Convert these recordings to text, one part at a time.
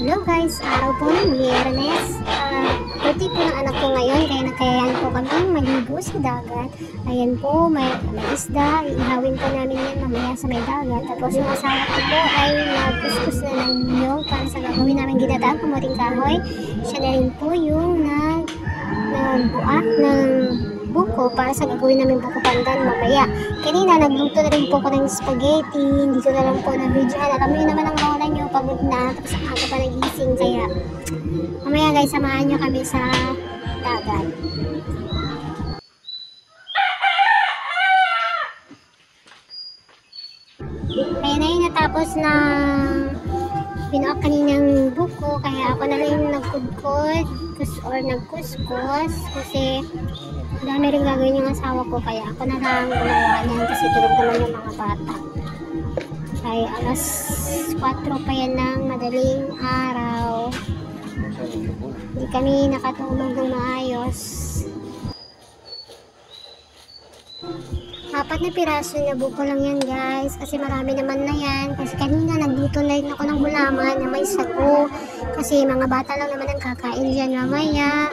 Hello guys, araw po ng Biyernes. Birthday po ng anak ko ngayon, kaya nagkayaan po kami maligo sa dagat. Ayan po, may isda, iihawin po namin yan mamaya sa may dagat. Tapos yung asawa ko po ay nagkuskus na ng niyog para sa gagawin namin ginataang kamuting kahoy. Siya na rin po yung nagbuak ng buko para sa gagawin namin buko pandan mamaya. Kanina nagluto na rin po ko ng spaghetti, hindi ko na lang po na videohan. Alam niyo naman ang kawalan niyo, pagod na, tapos ang aga pa nagising, kaya mamaya guys, samahan niyo kami sa dagat. Kaya na yun, natapos na binuak kaninang buko, kaya ako na rin nagkudkod or nagkuskus kasi dami rin gagawin yung asawa ko, kaya ako na lang gumawa niyan kasi tulog naman yung mga bata. Ay alas 4 pa yan ng madaling araw, hindi kami nakatulog ng maayos. 4 na piraso na buko lang yan guys, kasi marami naman na yan. Kasi kanina nagluto na rin ako ng gulaman na may sago, kasi mga bata lang naman ang kakain dyan mamaya.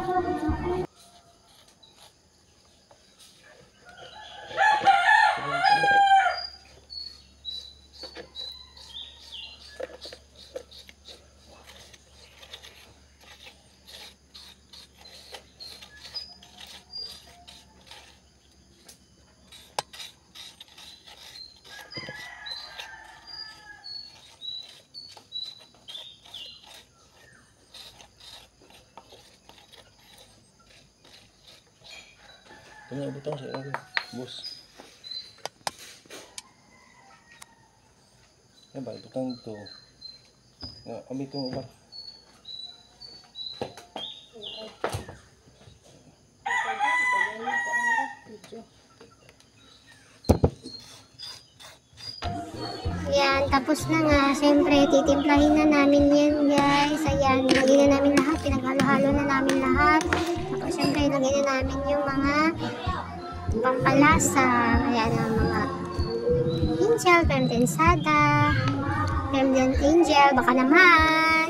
Ito na butang sa ilalim, boss. Yan ba, butang ito. Kami itong iba. Yan, tapos na nga. Siyempre, titimplahin na namin yan guys. Ayan, lagyan na namin lahat. Pinaghalo-halo na namin lahat. Tapos siyempre, lagyan na namin yung mga pampalasa. Ayan, ang mga angel, permtensada, permtent angel, baka naman.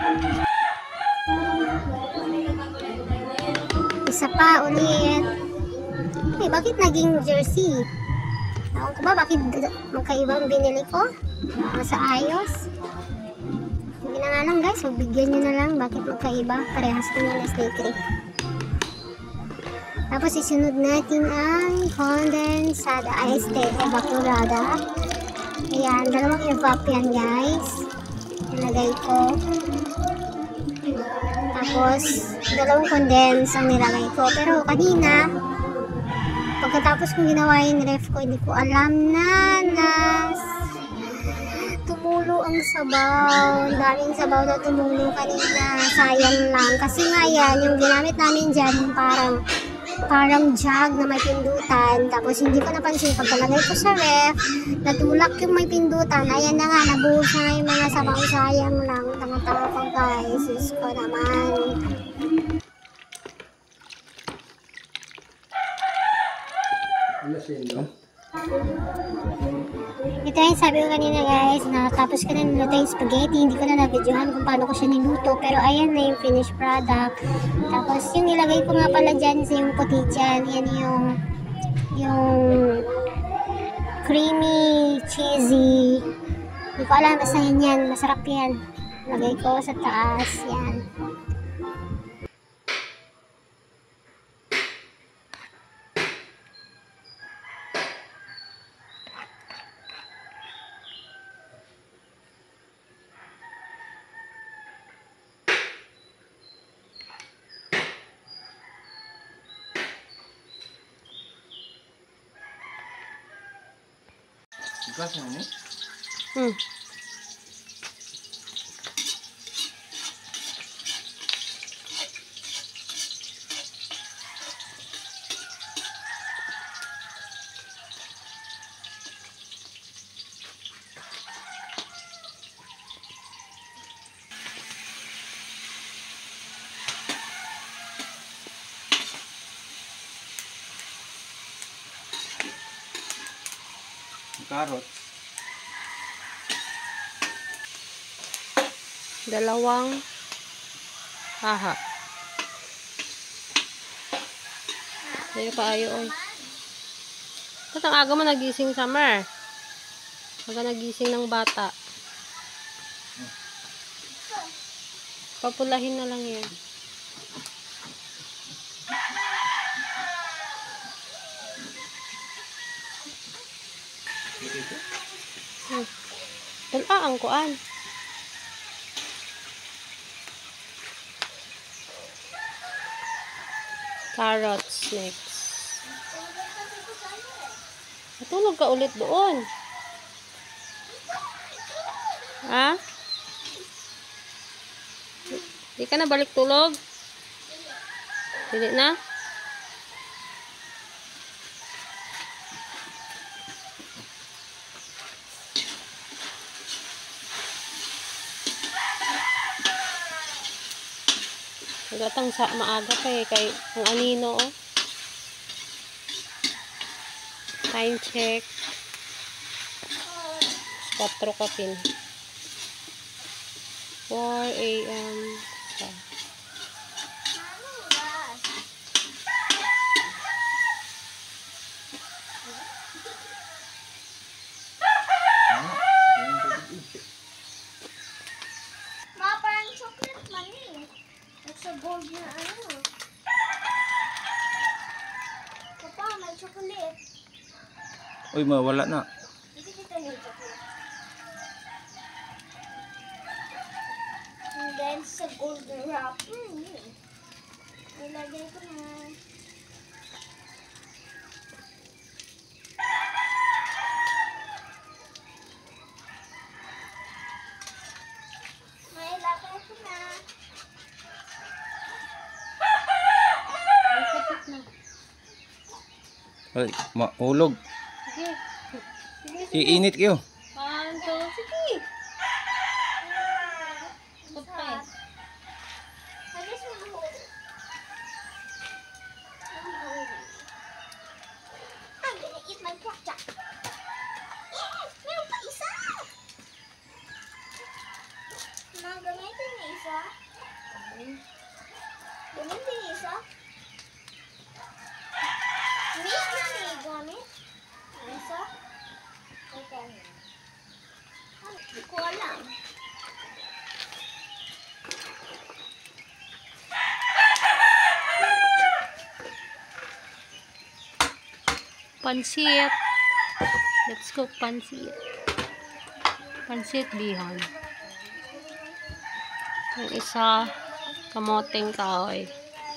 Isa pa ulit. Eh, bakit naging jersey? Ewan ko ba, bakit magkaibang binili ko? Masa ayos. Hindi na nga lang guys, magbigyan nyo na lang bakit magkaiba. Parehas ko na snake. Tapos isunod natin ang condensada iced tea evaporada. Ayan, dalawang evap yan guys. Nilagay ko. Tapos dalawang condense ang nilagay ko. Pero kanina, pagkatapos kong ginawa yung ref ko, hindi ko alam na tumulo ang sabaw. Ang daming sabaw na tumulo kanina. Sayang lang. Kasi nga yan, yung ginamit namin dyan, parang jug na may pindutan. Tapos hindi ko napansin, pagkalagay ko sa ref, natulak yung may pindutan. Ayan na nga, nabuhos na nga yung mga sabaw. Sayang lang. Tanga-tanga ko guys. Sus ko naman. Ito yung sabi ko kanina guys, na tapos ko na niluto yung spaghetti. Hindi ko na na-videohan kung paano ko siya niluto, pero ayan na yung finished product. Tapos yung nilagay ko nga pala dyan sa yung puti dyan, yan yung creamy, cheesy, hindi ko alam, basta yan, masarap yan. Lagay ko sa taas, yan. Ikas na ni? Carrots. Dalawang haha. Dahil kaayo, oy. Ba't ang aga mo nagising, Summer? Aga nagising ng bata. Papulahin na lang yan. Ang kuan. Carrots next. Matulog ka ulit doon. Ha? Di ka na balik tulog? Hindi na? Gatang sa maaga pa eh, kay ang anino, oh. Time check. 4 kapin. 4 a.m. Ma, parang chocolate man eh. Sa gold na ano. Papa, may chocolate. Uy, mawala na. Hindi kita yung chocolate. And then sa gold wrapper. Nilagay ko na. May ilagay ko na. Ay, maulog. Sige. Iinit kayo. Panto. Sige. Putay. Alis mo na. I'm gonna eat my pork chop. Yes! Meron pa isa! Ma, gamitin niya isa. Gamitin niya isa. Miss na niya gamit. Isa. Okay. Hindi ko alam. Pansit. Let's cook pansit. Pansit bihon. Yung isa, kamoteng kahoy.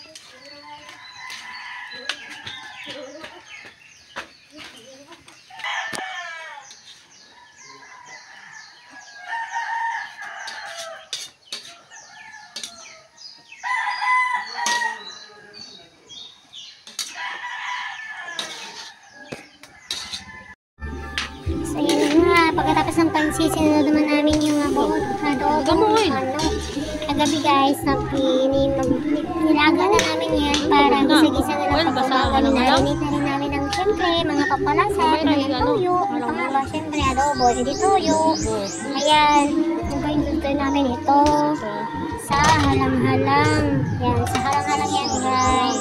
So, yun nga. Pagkatapos ng pansit, sinunod naman namin yung adobo. Gamoy. Kagabi guys, nilaga na namin yan para gisa-gisa na Well, lang basa, pagkabaga. ano na lang? Narinit na rin namin ng siyempre, mga papalasa, Sabay na, mga ano? tuyo. Ano Ito na? ba, siyempre, adobo, hindi tuyo. Ayan, yung ba yung luto namin ito? So, Sa halang-halang. Yan, sa halang-halang yan guys.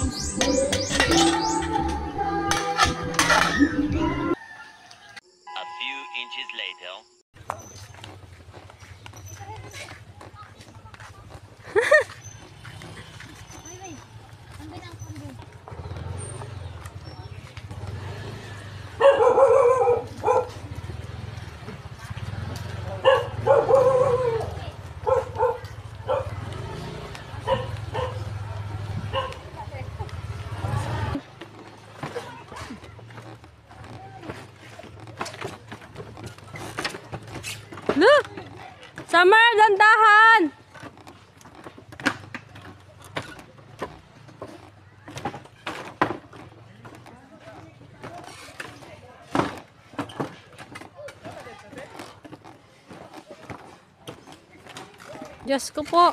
A few inches later. look! Summer, dandahan! Diyos ko po.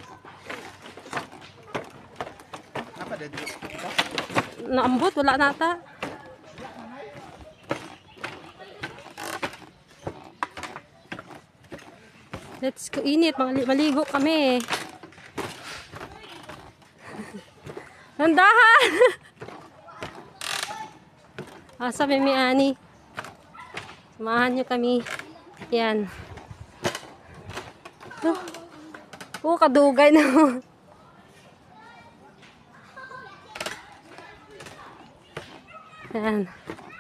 Naambot, wala nata. Let's go. Init. Maligo kami. Nandahan! Asa Mimi Ani. Samahan nyo kami. Yan. Kadugay na. Yan.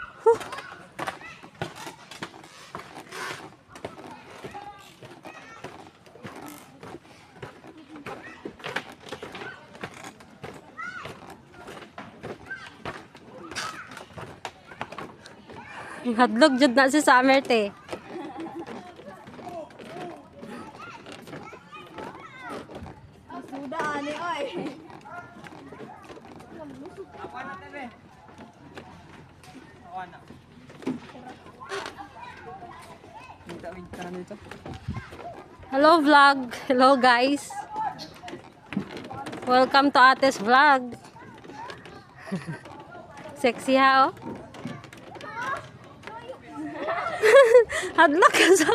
Hadlog jud na si Summer te. Sudah ani oy. Hello vlog. Hello guys. Welcome to Ate's vlog. Sexy ha oh. Hadlok ka sa.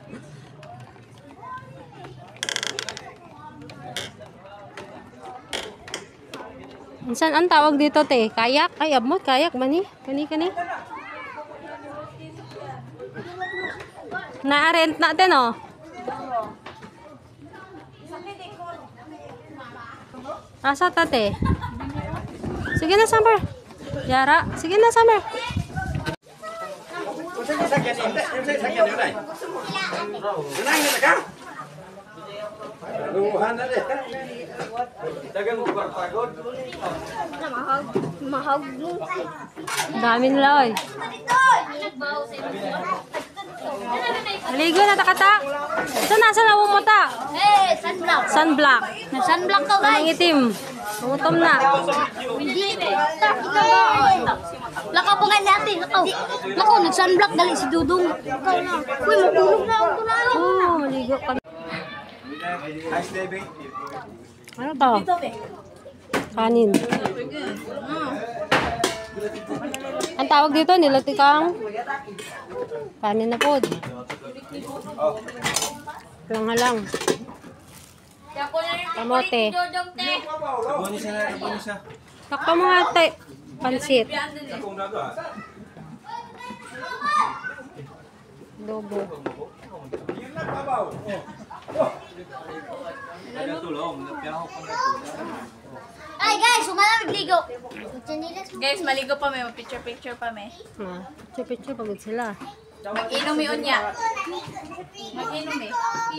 Saan ang tawag dito te? Kayak? Ay abot kayak ba ni? Kani. Na-rent natin oh. Asa tate? Sige na Summer. Yara, sige na Summer. Dami nila oy. Maligo na takata. Saan na mo ta? Eh, sunblock. Sunblock. Sunblock ka guys. Ang itim. Umutom na. Hindi. Lakaw pa nga natin. Lakaw, nag-sunblock dali si Dudong. Ikaw na. Uy, matulog na ako. Oo, maligo kami. Ano to? Kanin. Ang tawag dito, nilatikang kanin na po. Lang-halang. Kamote. Takpa mo nga tayo. Pansit. Lobo. Ay guys, sumalamig ligo. Guys, maligo pa may picture pa may. Picture pagod sila. Mag-inom yun niya. Mag-inom eh.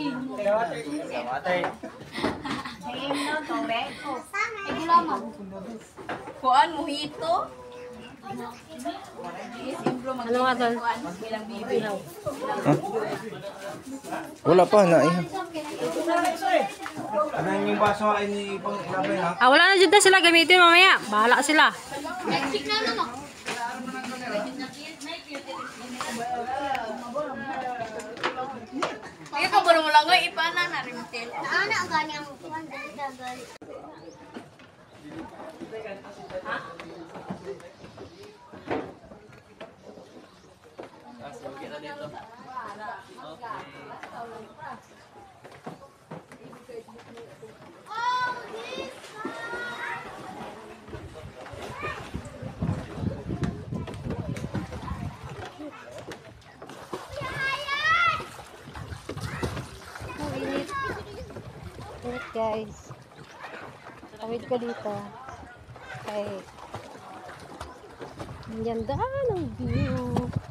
Kuan, mojito. Ano nga tol? Bilang bibi. Wala pa na eh. Ano yung baso ay ni pang ilabay ha? Wala na dyan na sila gamitin mamaya. Bahala sila. Kaya ka ba mo lang nga ipana na rin tel. Ano ang gani ang kuwan dali dagali. Init guys. Tawid ko dito. Okay. Ang ganda ng view.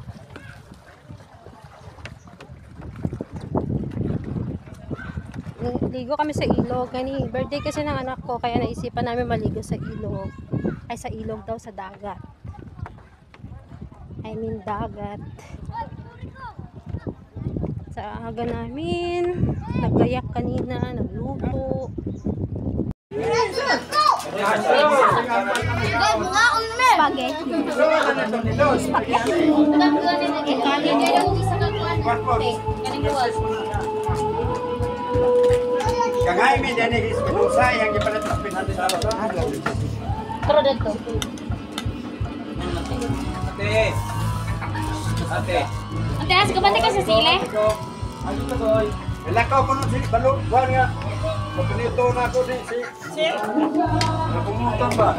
Ligo kami sa ilog. Kani birthday kasi ng anak ko, kaya naisipan namin maligo sa ilog. Ay sa ilog daw, sa dagat. I mean dagat. Sa aga namin, nagkayak kanina, nagluto. Kagaya may dinig is medusa yang ipalatapin natin sa alas. Pero dito. Ate. Ate. Ate, as kabante ka sa sile? Ayun to boy. Ilakaw ko nun si Baluan nga. Pagkanito na ako si nakumutan ba?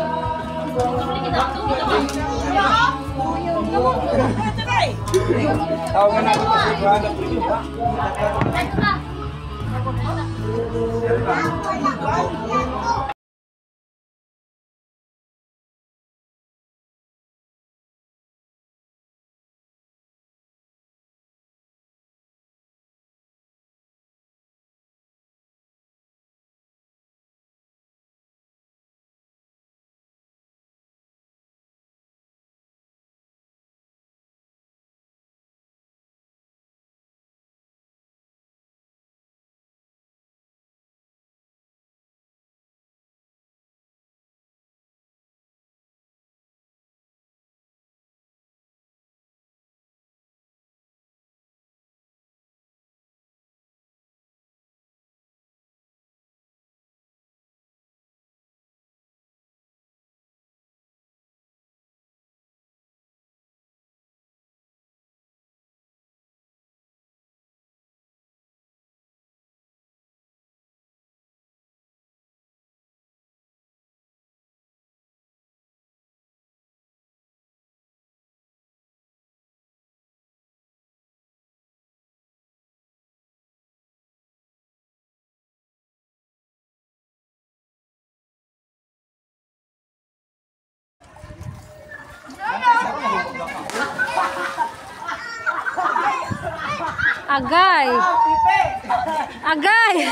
Tawagan ako si Buwan at Pili ba? Agay! Agay!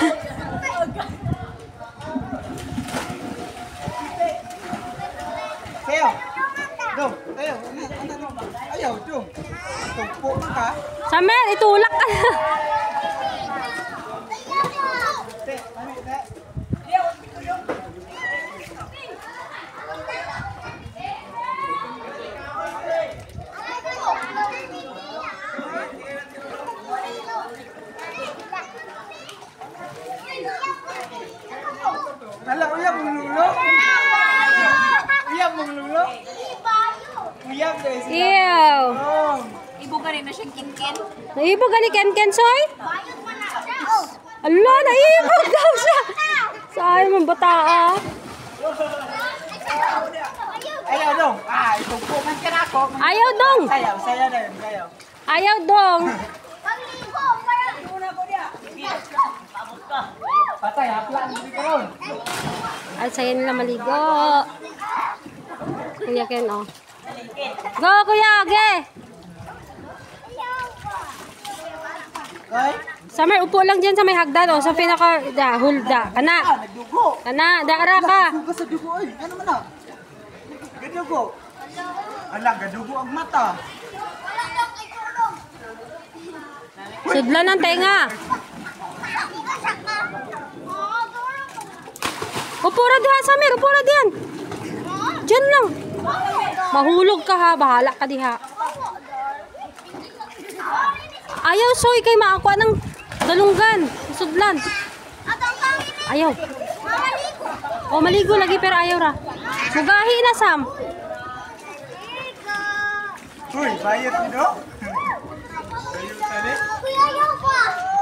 Keo! Dong! Keo! Ayaw! Dong! Tungpo na ka! Summer, itulak ka na. Hala, uyab mong lulo? Uyab mong lulo? Uyab guys! Ew! Ibo ka rin na siyang kinkin. Naibog ka ni Ken Soy? Ala, naibog daw siya. Saan mong bata ah? Ayaw dong! Itungpo man ka na ako! Ayaw dong! Sayaw! Sayaw na yun! Sayaw! Ayaw dong! Patay! Haplaan! Hindi ka ron! Ay, sa'yo nila maligo. Kuya Ken, oh. Go, Kuya! Ge! Ay! Summer, upo lang dyan sa may hagdan, oh. Sa pinaka, hulda. Kana. Nagdugo! Kana, dara ka. Dugo sa dugo! Ay! Ano man na? Gadugo! Ala! Gadugo ang mata! Sudlan ng tenga. Upo ra diha, Summer. Upo ra diyan. Diyan lang. Mahulog ka ha. Bahala ka diha. Ayaw, Soy. Kay maakwa ng dalunggan. Sudlan. Ayaw. O, maligo lagi pero ayaw ra. Sugahi na, Sam. Uy! Bayot nyo! Bayot ka rin?